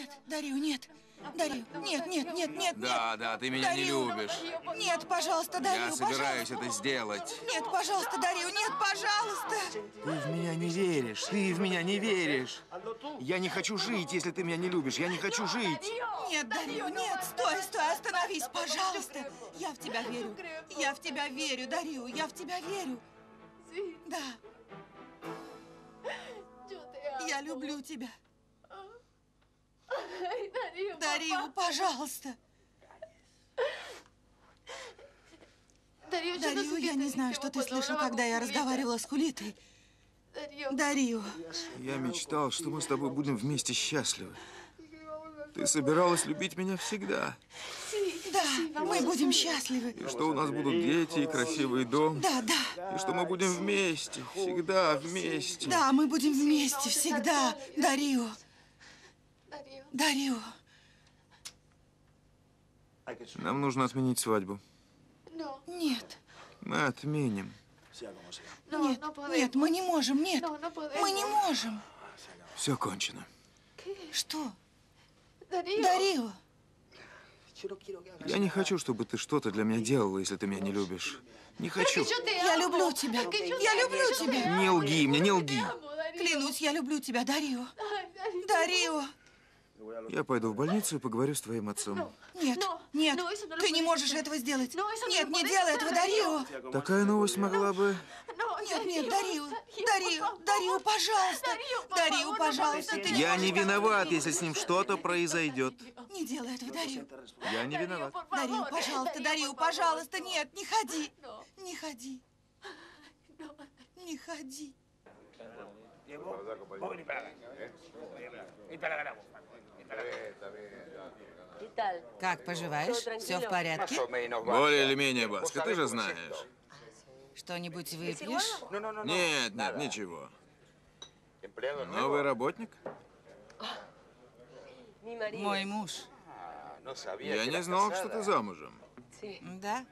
Нет, Дарью, нет. Дарью, нет, нет, нет, нет, Да, нет. да, ты меня не любишь. Нет, пожалуйста, Дарью, Я собираюсь пожалуйста. это сделать. Нет, пожалуйста, Дарью, нет, пожалуйста. Ты в меня не веришь, ты в меня не веришь. Я не хочу жить, если ты меня не любишь. Я не хочу жить. Нет, Дарью, нет, стой, стой, остановись, пожалуйста. Я в тебя верю. Я в тебя верю, Дарью, я в тебя верю. Да. Я люблю тебя. Дарью, пожалуйста. Дарью, я не знаю, что ты слышал, когда я разговаривала с Хулитой. Дарью. Я мечтал, что мы с тобой будем вместе счастливы. Ты собиралась любить меня всегда. Да, мы будем счастливы. И что у нас будут дети и красивый дом. Да, да. И что мы будем вместе, всегда вместе. Да, мы будем вместе всегда. Дарью. Дарью. Нам нужно отменить свадьбу. Нет. Мы отменим. Нет, нет, мы не можем, нет. Мы не можем. Все кончено. Что? Дарью. Я не хочу, чтобы ты что-то для меня делала, если ты меня не любишь. Не хочу. Я люблю тебя. Я люблю тебя. Не лги мне, не лги. Клянусь, я люблю тебя, Дарью. Дарью. Я пойду в больницу и поговорю с твоим отцом. Нет, нет, ты не можешь этого сделать. Нет, не делай этого, Дарью. Такая новость могла бы... Нет, нет, Дарью, Дарью, Дарью, пожалуйста. Дарью, пожалуйста, ты не Я можешь не виноват, поступить. если с ним что-то произойдет. Не делай этого, Дарью. Я не виноват. Дарью, пожалуйста, Дарью, пожалуйста, нет, не ходи. Не ходи. Не ходи. Как поживаешь? Все в порядке? Более или менее, Баска, ты же знаешь. Что-нибудь выпьешь? Нет, нет, ничего. Новый работник? Мой муж. Я не знал, что ты замужем. Да?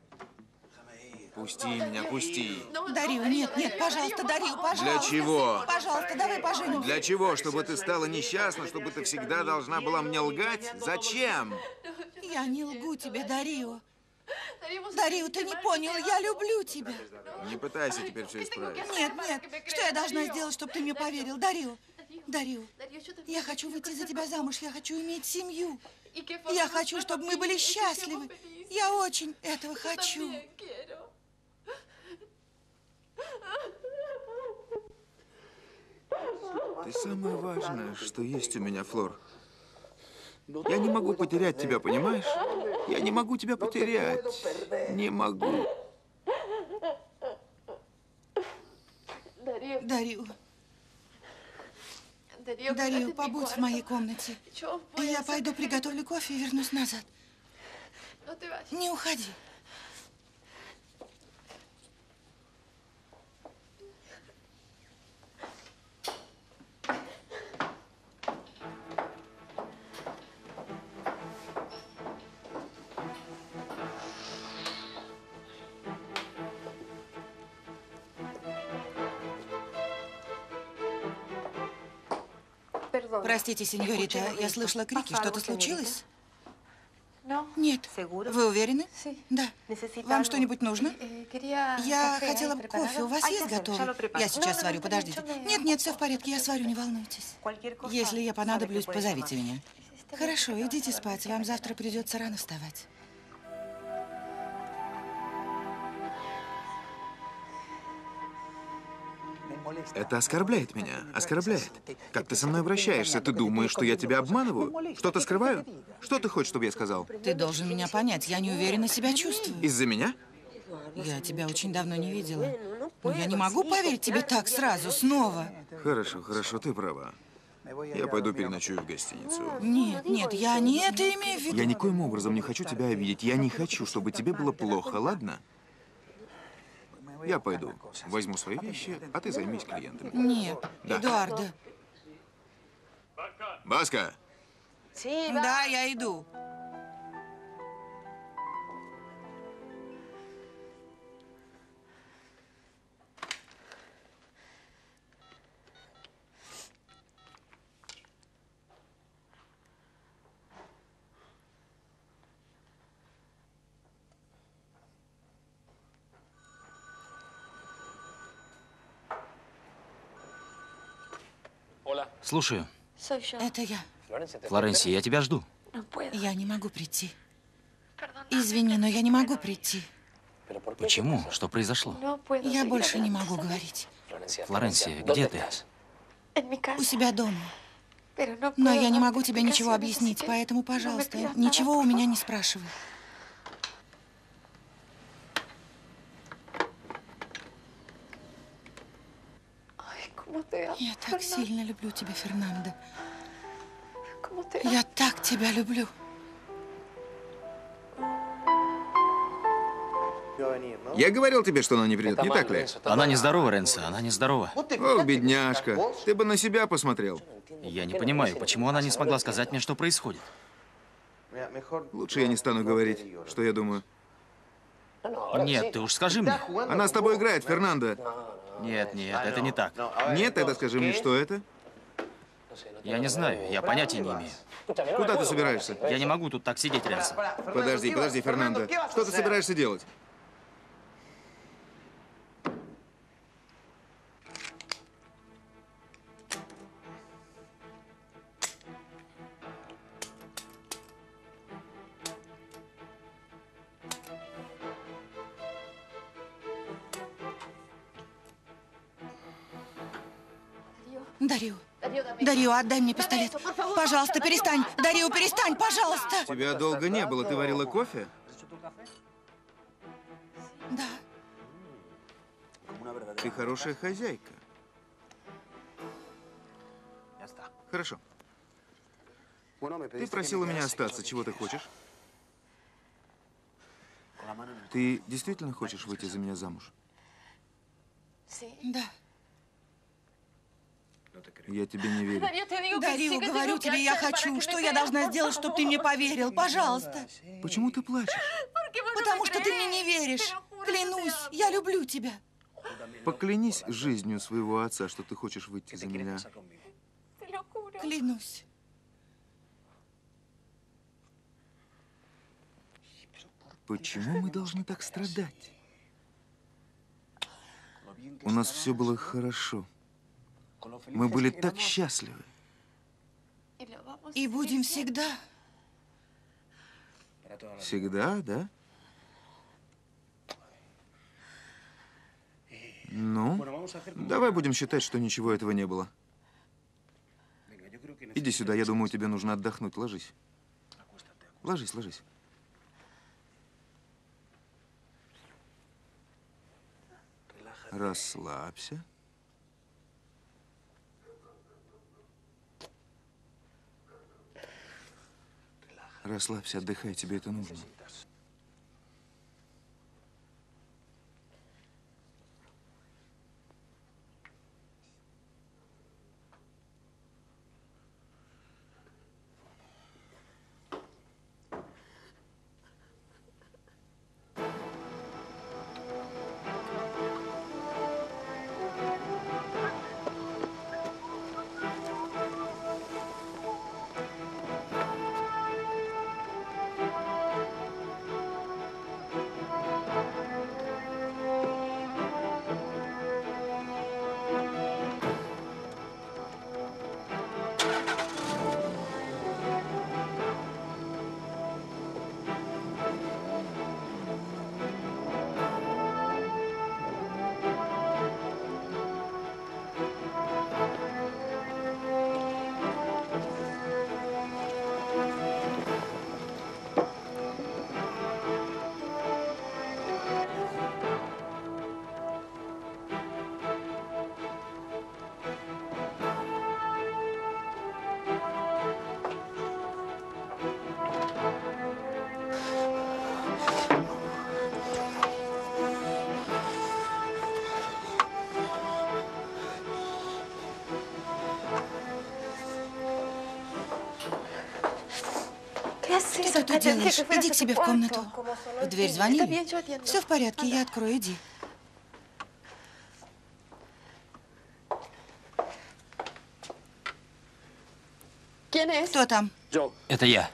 Пусти меня, пусти. Дарью, нет, нет, пожалуйста, Дарью, пожалуйста. Для чего? Пожалуйста, давай поженимся. Для чего? Чтобы ты стала несчастна? Чтобы ты всегда должна была мне лгать? Зачем? Я не лгу тебе, Дарью. Дарью, ты не понял, я люблю тебя. Не пытайся теперь все исправить. Нет, нет, что я должна сделать, чтобы ты мне поверил? Дарью, Дарью, я хочу выйти за тебя замуж, я хочу иметь семью. Я хочу, чтобы мы были счастливы. Я очень этого хочу. Ты самое важное, что есть у меня, Флор. Я не могу потерять тебя, понимаешь? Я не могу тебя потерять. Не могу. Дарью. Дарью, побудь в моей комнате. Я пойду приготовлю кофе и вернусь назад. Не уходи. Простите, сеньорита, я слышала крики. Что-то случилось? Нет. Вы уверены? Да. Вам что-нибудь нужно? Я хотела бы кофе. У вас есть готовый? Я сейчас сварю, подождите. Нет, нет, все в порядке, я сварю, не волнуйтесь. Если я понадоблюсь, позовите меня. Хорошо, идите спать. Вам завтра придется рано вставать. Это оскорбляет меня. Оскорбляет. Как ты со мной обращаешься? Ты думаешь, что я тебя обманываю? Что-то скрываю? Что ты хочешь, чтобы я сказал? Ты должен меня понять. Я неуверенно себя чувствую. Из-за меня? Я тебя очень давно не видела. Но я не могу поверить тебе так сразу, снова. Хорошо, хорошо, ты права. Я пойду переночую в гостиницу. Нет, нет, я не это имею в виду. Я никоим образом не хочу тебя обидеть. Я не хочу, чтобы тебе было плохо, ладно? Я пойду, возьму свои вещи, а ты займись клиентами. Нет, Да. Эдуардо. Баска! Да, я иду. Слушаю. Это я. Флоренсия, я тебя жду. Я не могу прийти. Извини, но я не могу прийти. Почему? Что произошло? Я больше не могу говорить. Флоренсия, где ты? У себя дома. Но я не могу тебе ничего объяснить, поэтому, пожалуйста, ничего у меня не спрашивай. Я так сильно люблю тебя, Фернандо. Я так тебя люблю. Я говорил тебе, что она не придет, не так ли? Она нездорова, Ренцо, она нездорова. Ох, бедняжка, ты бы на себя посмотрел. Я не понимаю, почему она не смогла сказать мне, что происходит. Лучше я не стану говорить, что я думаю. Нет, ты уж скажи мне. Она с тобой играет, Фернандо. Нет, это не так. Нет, тогда скажи мне, что это? Я не знаю, я понятия не имею. Куда ты собираешься? Я не могу тут так сидеть, Ренцо. Подожди, Фернандо. Что ты собираешься делать? Дарио, отдай мне пистолет. Пожалуйста, перестань. Дарио, перестань, пожалуйста. Тебя долго не было. Ты варила кофе? Да. Ты хорошая хозяйка. Хорошо. Ты просила меня остаться. Чего ты хочешь? Ты действительно хочешь выйти за меня замуж? Да. Я тебе не верю. Дарио, говорю тебе, я хочу. Что я должна сделать, чтобы ты мне поверил? Пожалуйста. Почему ты плачешь? Потому что ты мне не веришь. Клянусь, я люблю тебя. Поклянись жизнью своего отца, что ты хочешь выйти за меня. Клянусь. Почему мы должны так страдать? У нас все было хорошо. Мы были так счастливы. И будем всегда. Всегда, да? Ну, давай будем считать, что ничего этого не было. Иди сюда, я думаю, тебе нужно отдохнуть. Ложись. Ложись, ложись. Расслабься. Расслабься, отдыхай, тебе это нужно. Что ты тут делаешь? Иди к себе в комнату. В дверь звонили. Все в порядке, я открою, иди. Кто там? Это я.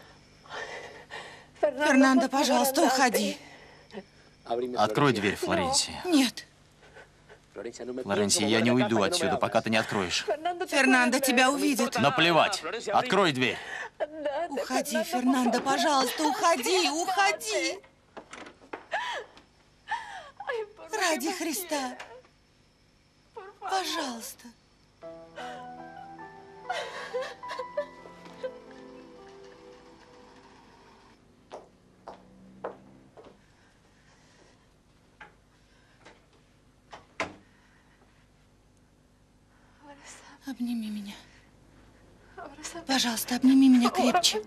Фернандо, пожалуйста, уходи. Открой дверь, Флоренсия. Нет. Флоренция, я не уйду отсюда, пока ты не откроешь. Фернандо тебя увидит. Наплевать. Открой дверь. Уходи, Фернандо, пожалуйста, уходи, уходи. Ради Христа. Пожалуйста. Обними меня. Пожалуйста, обними меня крепче.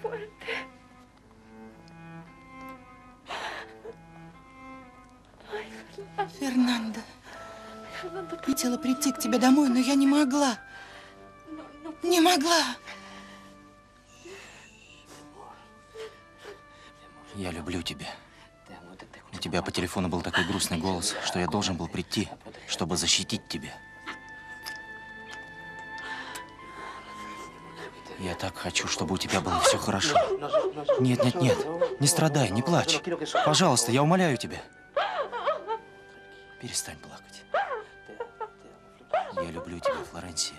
Фернандо. Хотела прийти к тебе домой, но я не могла. Не могла. Я люблю тебя. У тебя по телефону был такой грустный голос, что я должен был прийти, чтобы защитить тебя. Я так хочу, чтобы у тебя было все хорошо. Нет, нет, нет. Не страдай, не плачь. Пожалуйста, я умоляю тебя. Перестань плакать. Я люблю тебя, Флоренция.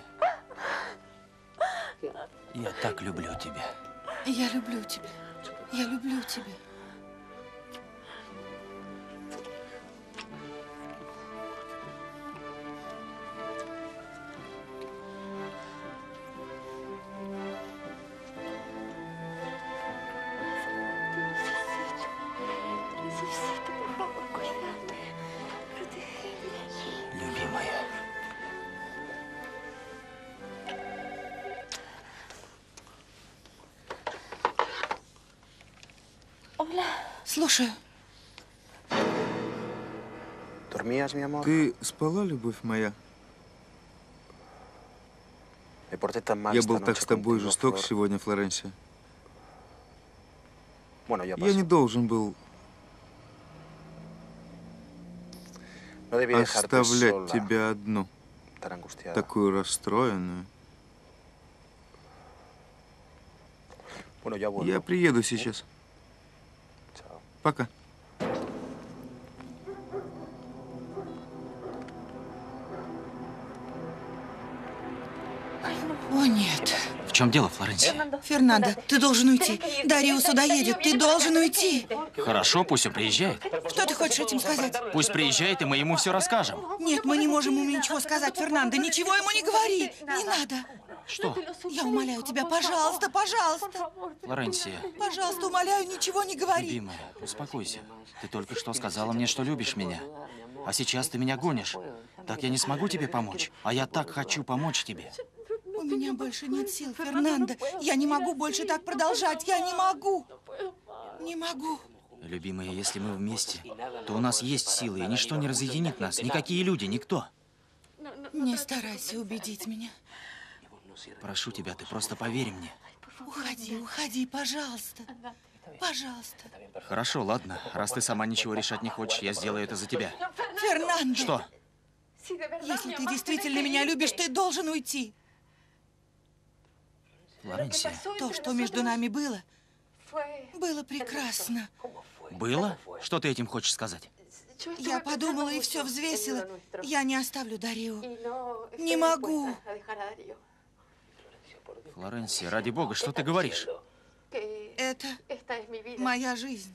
Я так люблю тебя. Я люблю тебя. Я люблю тебя. Любимая. Слушаю. Ты спала, любовь моя? Я был так с тобой жесток сегодня, Флоренция. Я не должен был оставлять тебя одну, такую расстроенную. Я приеду сейчас. Пока. О, нет. В чем дело, Флоренция? Фернандо, ты должен уйти. Дарио сюда едет. Ты должен уйти. Хорошо, пусть он приезжает. Что ты хочешь этим сказать? Пусть приезжает, и мы ему все расскажем. Нет, мы не можем ему ничего сказать, Фернандо. Ничего ему не говори. Не надо. Что? Я умоляю тебя, пожалуйста, пожалуйста. Флоренция. Пожалуйста, умоляю, ничего не говори. Любимая, успокойся. Ты только что сказала мне, что любишь меня. А сейчас ты меня гонишь. Так я не смогу тебе помочь. А я так хочу помочь тебе. У меня больше нет сил, Фернандо. Я не могу больше так продолжать. Я не могу. Не могу. Любимая, если мы вместе, то у нас есть силы, и ничто не разъединит нас. Никакие люди, никто. Не старайся убедить меня. Прошу тебя, ты просто поверь мне. Уходи, уходи, пожалуйста. Пожалуйста. Хорошо, ладно. Раз ты сама ничего решать не хочешь, я сделаю это за тебя. Фернандо! Что? Если ты действительно меня любишь, ты должен уйти. Флоренция. То, что между нами было прекрасно. Было? Что ты этим хочешь сказать? Я подумала и все взвесила. Я не оставлю Дарио. Не могу. Флоренция, ради бога, что ты говоришь? Это моя жизнь.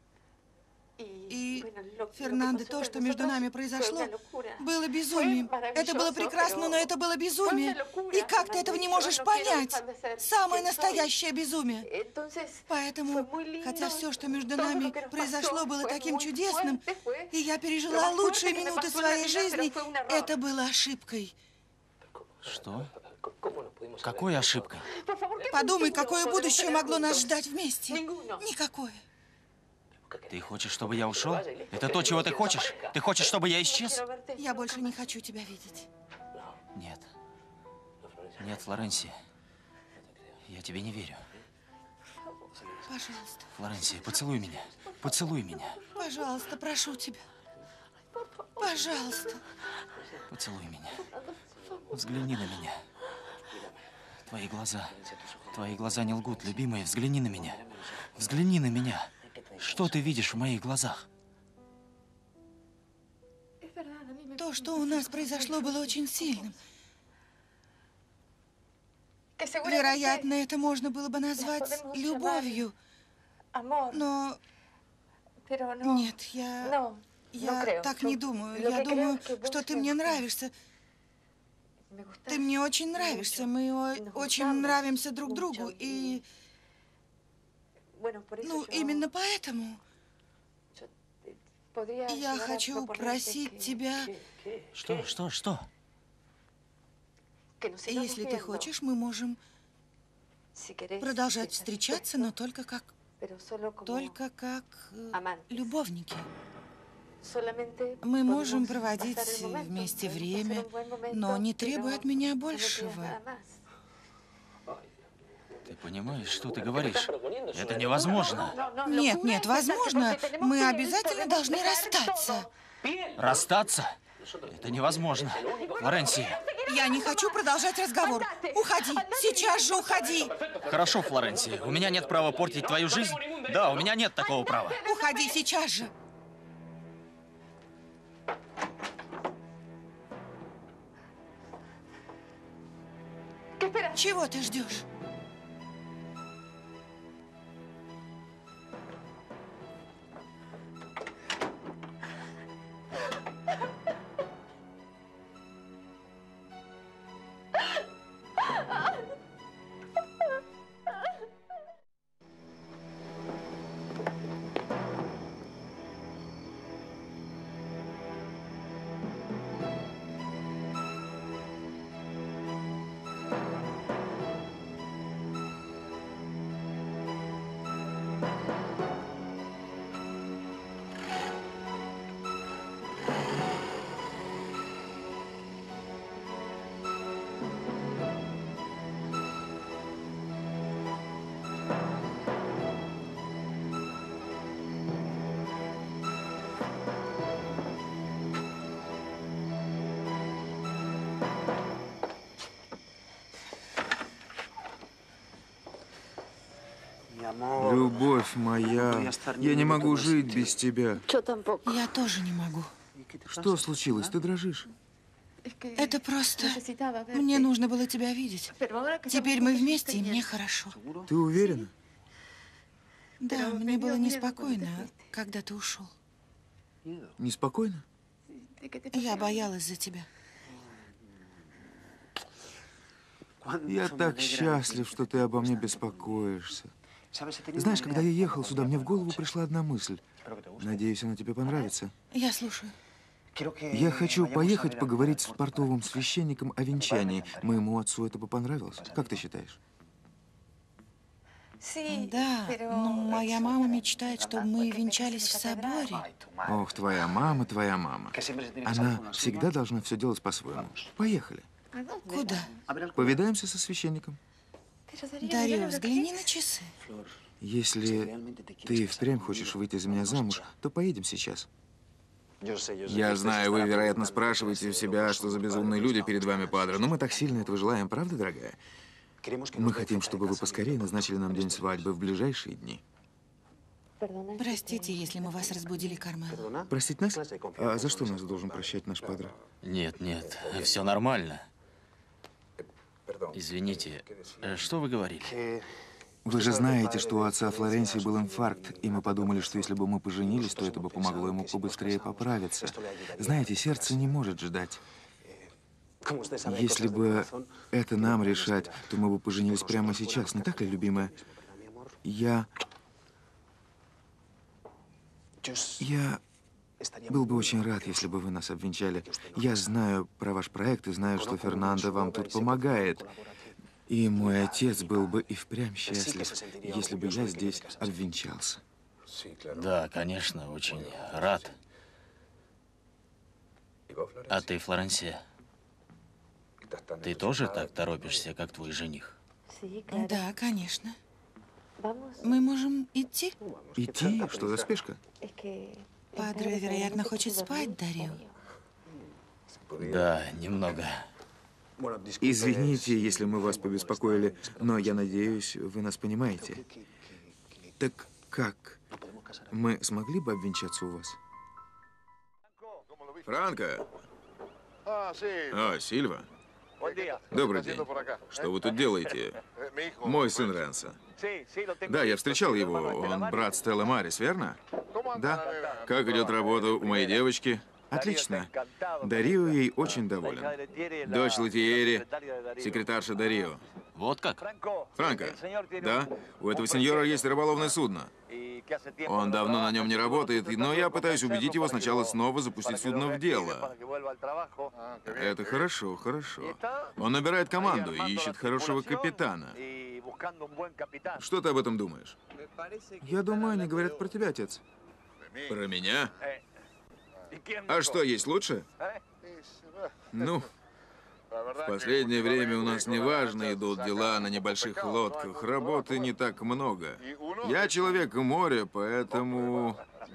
И, Фернандо, то, что между нами произошло, было безумием. Это было прекрасно, но это было безумие. И как ты этого не можешь понять? Самое настоящее безумие. Поэтому, хотя все, что между нами произошло, было таким чудесным, и я пережила лучшие минуты своей жизни, это было ошибкой. Что? Какой ошибкой? Подумай, какое будущее могло нас ждать вместе. Никакое. Ты хочешь, чтобы я ушел? Это то, чего ты хочешь? Ты хочешь, чтобы я исчез? Я больше не хочу тебя видеть. Нет. Нет, Флоренция. Я тебе не верю. Пожалуйста. Флоренция, поцелуй меня. Поцелуй меня. Пожалуйста, прошу тебя. Пожалуйста. Поцелуй меня. Взгляни на меня. Твои глаза не лгут, любимая, взгляни на меня. Взгляни на меня. Что ты видишь в моих глазах? то, что у нас произошло, было очень сильным. Вероятно, это можно было бы назвать любовью. Но нет, я так не думаю. Я думаю, что ты мне нравишься. Ты мне очень нравишься. Мы очень нравимся друг другу. И, ну, именно поэтому я хочу просить тебя... Что? Если ты хочешь, мы можем продолжать встречаться, но только как любовники. Мы можем проводить вместе время, но не требуй от меня большего. Ты понимаешь, что ты говоришь? Это невозможно. Нет, возможно. Мы обязательно должны расстаться. Расстаться? Это невозможно. Флоренсия. Я не хочу продолжать разговор. Уходи. Сейчас же уходи. Хорошо, Флоренсия. У меня нет права портить твою жизнь. Да, у меня нет такого права. Уходи сейчас же. Чего ты ждешь? Любовь моя, я не могу жить без тебя. Я тоже не могу. Что случилось? Ты дрожишь. Это просто... Мне нужно было тебя видеть. Теперь мы вместе, и мне хорошо. Ты уверена? Да, мне было неспокойно, когда ты ушел. Неспокойно? Я боялась за тебя. Я так счастлив, что ты обо мне беспокоишься. Знаешь, когда я ехал сюда, мне в голову пришла одна мысль. Надеюсь, она тебе понравится. Я слушаю. Я хочу поехать поговорить с портовым священником о венчании. Моему отцу это бы понравилось. Как ты считаешь? Да, но моя мама мечтает, чтобы мы венчались в соборе. Ох, твоя мама. Она всегда должна все делать по-своему. Поехали. Куда? Повидаемся со священником. Дарью, взгляни на часы. Если ты впрямь хочешь выйти за меня замуж, то поедем сейчас. Я знаю, вы, вероятно, спрашиваете у себя, что за безумные люди перед вами, падре, но мы так сильно этого желаем, правда, дорогая? Мы хотим, чтобы вы поскорее назначили нам день свадьбы в ближайшие дни. Простите, если мы вас разбудили, Кармело. Простить нас? А за что нас должен прощать наш падре? Нет, все нормально. Извините, что вы говорили? Вы же знаете, что у отца Флоренсии был инфаркт, и мы подумали, что если бы мы поженились, то это бы помогло ему побыстрее поправиться. Знаете, сердце не может ждать. Если бы это нам решать, то мы бы поженились прямо сейчас, не так ли, любимая? Я был бы очень рад, если бы вы нас обвенчали. Я знаю про ваш проект и знаю, что Фернандо вам тут помогает. И мой отец был бы и впрямь счастлив, если бы я здесь обвенчался. Да, конечно, очень рад. А ты, Флоренсия, ты тоже так торопишься, как твой жених? Да, конечно. Мы можем идти? Идти? Что за спешка? Падре, вероятно, хочет спать, Дарью. Да, немного. Извините, если мы вас побеспокоили, но я надеюсь, вы нас понимаете. Так как? Мы смогли бы обвенчаться у вас? Франко, О, Сильва. Добрый день. Что вы тут делаете? Мой сын Ренсо. Да, я встречал его. Он брат Стеллы Марис, верно? Да. Как идет работа у моей девочки? Отлично. Дарио ей очень доволен. Дочь Латиери, секретарша Дарио. Вот как? Франко, да, у этого сеньора есть рыболовное судно. Он давно на нем не работает, но я пытаюсь убедить его сначала снова запустить судно в дело. Это хорошо, хорошо. Он набирает команду и ищет хорошего капитана. Что ты об этом думаешь? Я думаю, они говорят про тебя, отец. Про меня? А что, есть лучше? Ну, в последнее время у нас неважно идут дела на небольших лодках. Работы не так много. Я человек моря, поэтому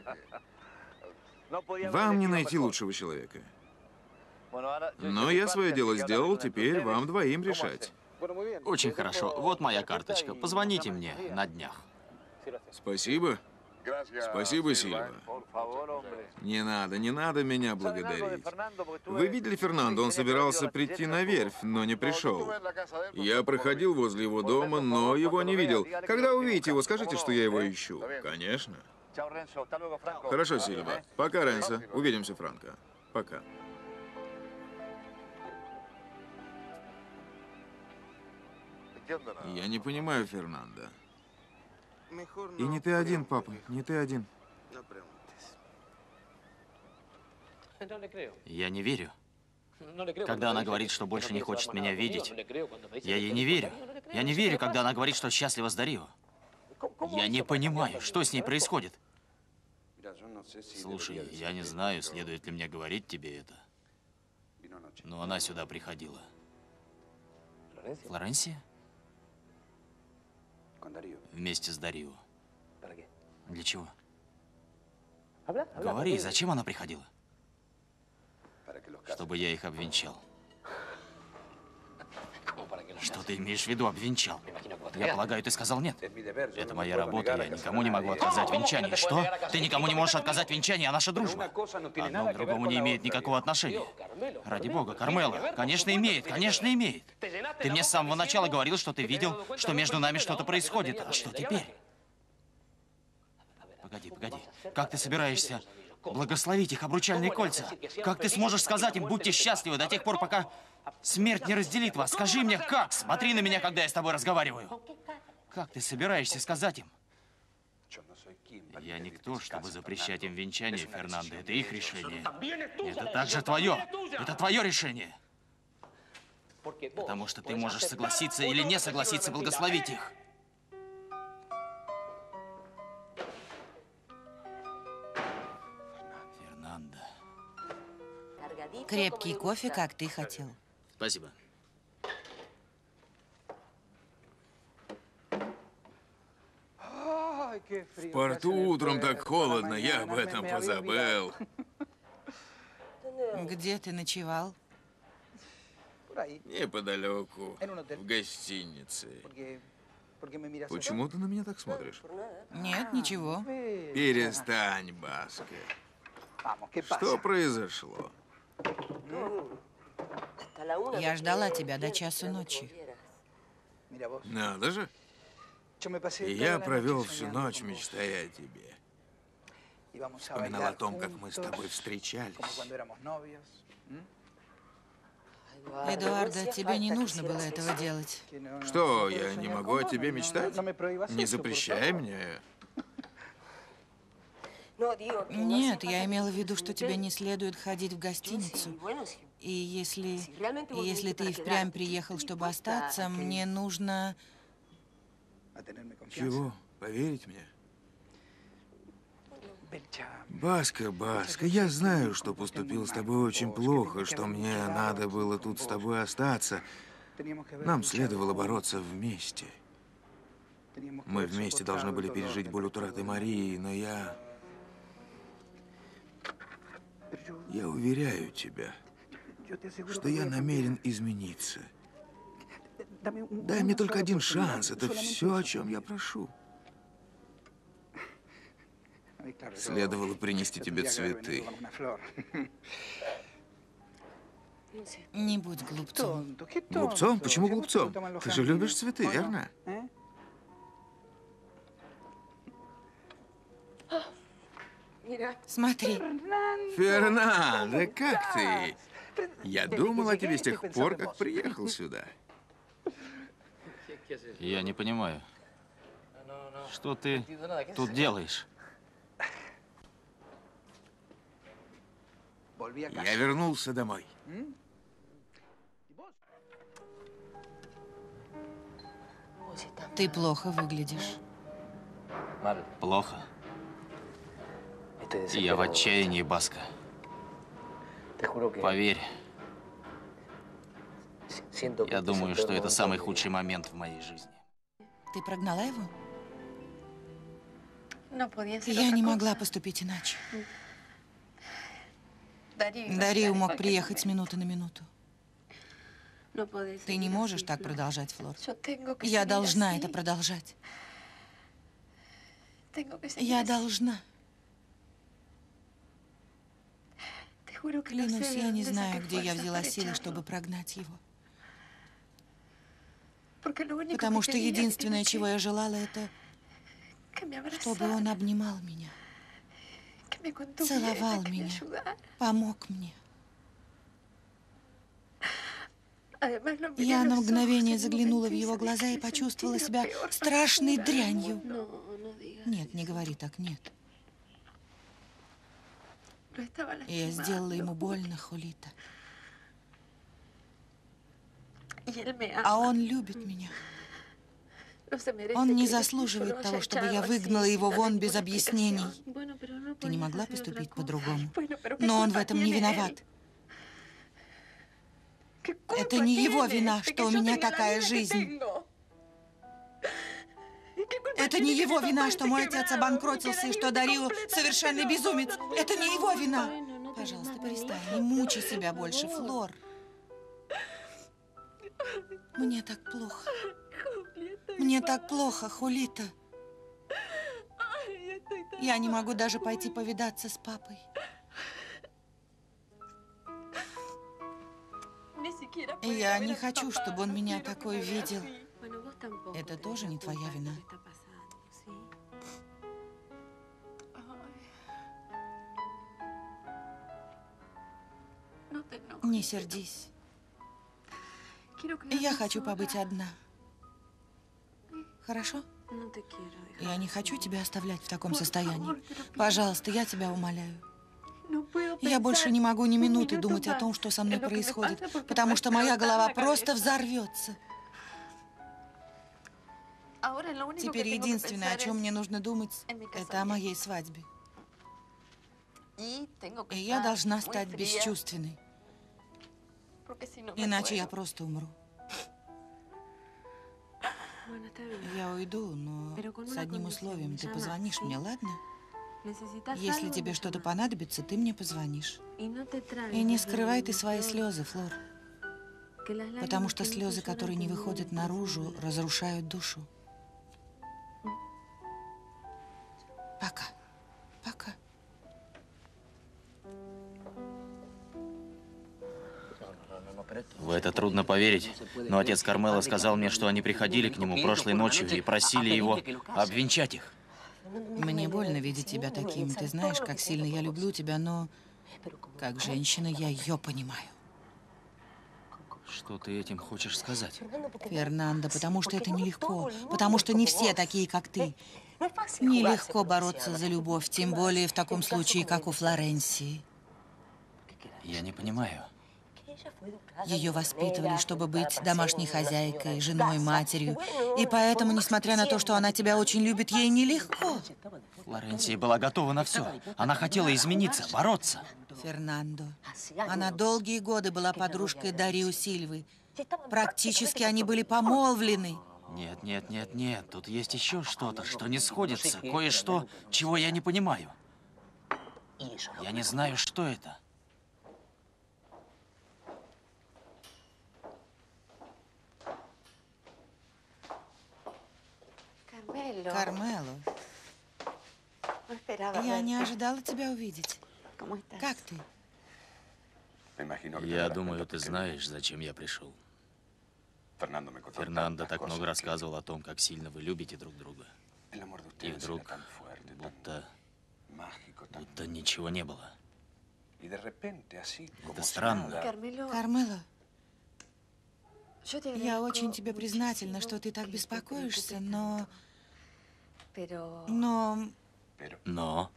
вам не найти лучшего человека. Но я свое дело сделал, теперь вам двоим решать. Очень хорошо. Вот моя карточка. Позвоните мне на днях. Спасибо. Спасибо, Сильва. Не надо меня благодарить. Вы видели Фернандо? Он собирался прийти на верфь, но не пришел. Я проходил возле его дома, но его не видел. Когда увидите его, скажите, что я его ищу. Конечно. Хорошо, Сильва. Пока, Ренсо. Увидимся, Франко. Пока. Я не понимаю Фернандо. И не ты один, папа, не ты один. Я не верю. Когда она говорит, что больше не хочет меня видеть, я ей не верю. Я не верю, когда она говорит, что счастлива с Дарио. Я не понимаю, что с ней происходит. Слушай, я не знаю, следует ли мне говорить тебе это, но она сюда приходила. Флоренсия? Вместе с Дарио. Для чего? Говори, зачем она приходила? Чтобы я их обвенчал. Что ты имеешь в виду, обвенчал? Я полагаю, ты сказал нет. Это моя работа, я никому не могу отказать в венчании. Что? Ты никому не можешь отказать в венчании, а наша дружба? Одно к другому не имеет никакого отношения. Ради бога, Кармела, конечно, имеет, конечно, имеет. Ты мне с самого начала говорил, что ты видел, что между нами что-то происходит. А что теперь? Погоди. Как ты собираешься благословить их обручальные кольца? Как ты сможешь сказать им, будьте счастливы до тех пор, пока смерть не разделит вас? Скажи мне, как? Смотри на меня, когда я с тобой разговариваю. Как ты собираешься сказать им? Я никто, чтобы запрещать им венчание, Фернандо. Это их решение. Это также твое. Это твое решение. Потому что ты можешь согласиться или не согласиться благословить их. Фернандо. Крепкий кофе, как ты хотел. Спасибо. В порту утром так холодно, я об этом позабыл. Где ты ночевал? Неподалеку, в гостинице. Почему ты на меня так смотришь? Нет, ничего. Перестань, Баско. Что произошло? Я ждала тебя до часу ночи. Надо же. И я провел всю ночь, мечтая о тебе. Вспоминал о том, как мы с тобой встречались. Эдуардо, тебе не нужно было этого делать. Что, я не могу о тебе мечтать? Не запрещай мне. Нет, я имела в виду, что тебе не следует ходить в гостиницу. И если ты и впрямь приехал, чтобы остаться, мне нужно... Чего? Поверить мне? Баско, я знаю, что поступил с тобой очень плохо, что мне надо было тут с тобой остаться. Нам следовало бороться вместе. Мы вместе должны были пережить боль утраты Марии, но я уверяю тебя, что я намерен измениться. Дай мне только один шанс, это все, о чем я прошу. Следовало принести тебе цветы. Не будь глупцом. Глупцом? Почему глупцом? Ты же любишь цветы, верно? Смотри. Фернандо, как ты? Я думал о тебе с тех пор, как приехал сюда. Я не понимаю. Что ты тут делаешь? Я вернулся домой. Ты плохо выглядишь. Плохо. Я в отчаянии, Баска. Поверь. Я думаю, что это самый худший момент в моей жизни. Ты прогнала его? Я не могла поступить иначе. Дарио мог приехать с минуты на минуту. Ты не можешь так продолжать, Флор. Я должна это продолжать. Я должна. Клянусь, я не знаю, где я взяла силы, чтобы прогнать его. Потому что единственное, чего я желала, это чтобы он обнимал меня, целовал меня, помог мне. Я на мгновение заглянула в его глаза и почувствовала себя страшной дрянью. Нет, не говори так, нет. Я сделала ему больно, Хулита. А он любит меня. Он не заслуживает того, чтобы я выгнала его вон без объяснений. Ты не могла поступить по-другому. Но он в этом не виноват. Это не его вина, что у меня такая жизнь. Это не его вина, что мой отец обанкротился и что Дарио совершенный безумец. Это не его вина. Пожалуйста, перестань, не мучай себя больше, Флор. Мне так плохо. Мне так плохо, Хулита. Я не могу даже пойти повидаться с папой. Я не хочу, чтобы он меня такой видел. Это тоже не твоя вина. Не сердись. Я хочу побыть одна. Хорошо? Я не хочу тебя оставлять в таком состоянии. Пожалуйста, я тебя умоляю. Я больше не могу ни минуты думать о том, что со мной происходит, потому что моя голова просто взорвется. Теперь единственное, о чем мне нужно думать, это о моей свадьбе. И я должна стать бесчувственной. Иначе я просто умру. Я уйду, но с одним условием. Ты позвонишь мне, ладно? Если тебе что-то понадобится, ты мне позвонишь. И не скрывай ты свои слезы, Флор. Потому что слезы, которые не выходят наружу, разрушают душу. Пока. Пока. В это трудно поверить, но отец Кармела сказал мне, что они приходили к нему прошлой ночью и просили его обвенчать их. Мне больно видеть тебя таким. Ты знаешь, как сильно я люблю тебя, но как женщина я ее понимаю. Что ты этим хочешь сказать? Фернандо, потому что это нелегко. Потому что не все такие, как ты. Нелегко бороться за любовь, тем более в таком случае, как у Флоренции. Я не понимаю. Ее воспитывали, чтобы быть домашней хозяйкой, женой, матерью. И поэтому, несмотря на то, что она тебя очень любит, ей нелегко. Флоренция была готова на все. Она хотела измениться, бороться. Фернандо, она долгие годы была подружкой Дарио Сильвы. Практически они были помолвлены. Нет, нет, нет, нет. Тут есть еще что-то, что не сходится. Кое-что, чего я не понимаю. Я не знаю, что это. Кармело, я не ожидала тебя увидеть. Как ты? Я думаю, ты знаешь, зачем я пришел. Фернандо так много рассказывал о том, как сильно вы любите друг друга. И вдруг, будто ничего не было. Это странно. Кармело, я очень тебе признательна, что ты так беспокоишься, но... Но?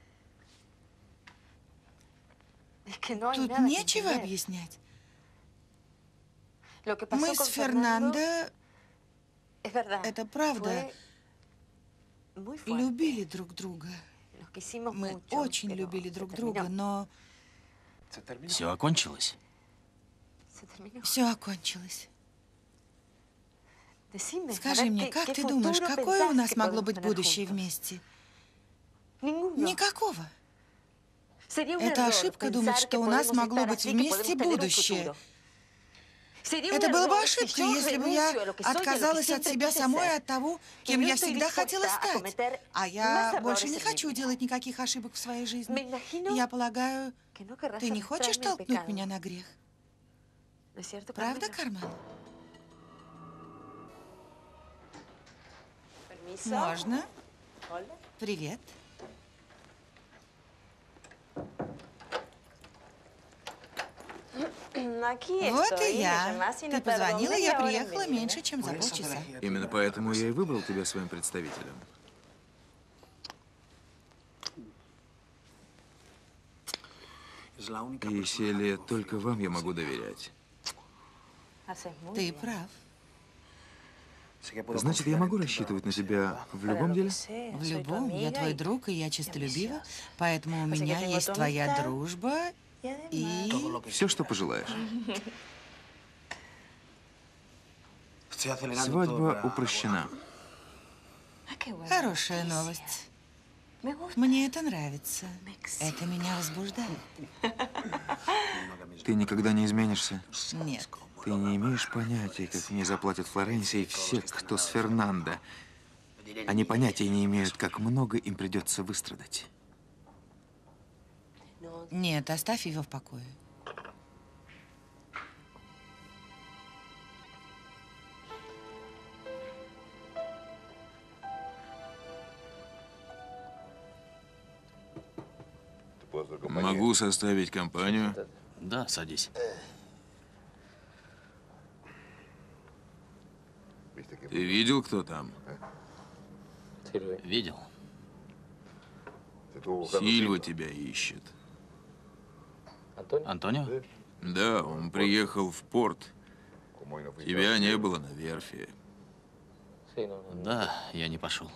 Тут нечего объяснять. Мы с Фернандо, это правда, любили друг друга. Мы очень любили друг друга, но... Все окончилось? Все окончилось. Скажи мне, как ты думаешь, какое у нас могло быть будущее вместе? Никакого. Это ошибка думать, что у нас могло быть вместе будущее. Это было бы ошибкой, если бы я отказалась от себя самой, от того, кем я всегда хотела стать. А я больше не хочу делать никаких ошибок в своей жизни. Я полагаю, ты не хочешь толкнуть меня на грех? Правда, Кармело? Можно? Привет. Вот и я. Ты позвонила, я приехала меньше, чем за полчаса. Именно поэтому я и выбрал тебя своим представителем. И, Селия, только вам я могу доверять. Ты прав. Значит, я могу рассчитывать на тебя в любом деле? В любом. Я твой друг, и я честолюбива. Поэтому у меня есть твоя дружба и... Все, что пожелаешь. Свадьба упрощена. Хорошая новость. Мне это нравится. Это меня возбуждает. Ты никогда не изменишься? Нет. Ты не имеешь понятия, как мне заплатят Флоренции все, кто с Фернандо. Они понятия не имеют, как много им придется выстрадать. Нет, оставь его в покое. Могу составить компанию? Да, садись. Ты видел, кто там? Видел? Сильва тебя ищет. Антонио? Да, он приехал в порт. Тебя не было на верфи. Да, я не пошел.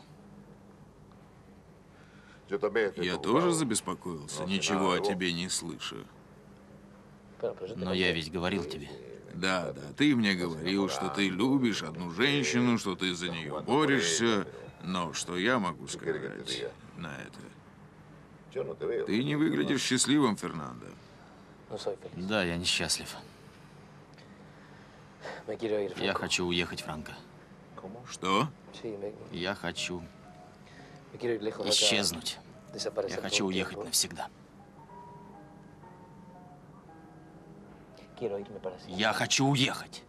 Я тоже забеспокоился, ничего о тебе не слышу. Но я ведь говорил тебе. Да, ты мне говорил, что ты любишь одну женщину, что ты за нее борешься. Но что я могу сказать на это? Ты не выглядишь счастливым, Фернандо. Да, я несчастлив. Я хочу уехать, Франко. Что? Я хочу исчезнуть. Я хочу уехать навсегда. Я хочу уехать.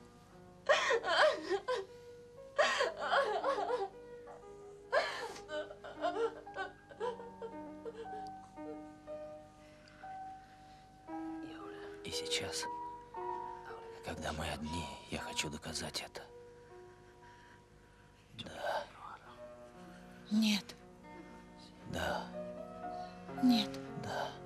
И сейчас, когда мы одни, я хочу доказать это. Да. Нет. Да. Нет. Да.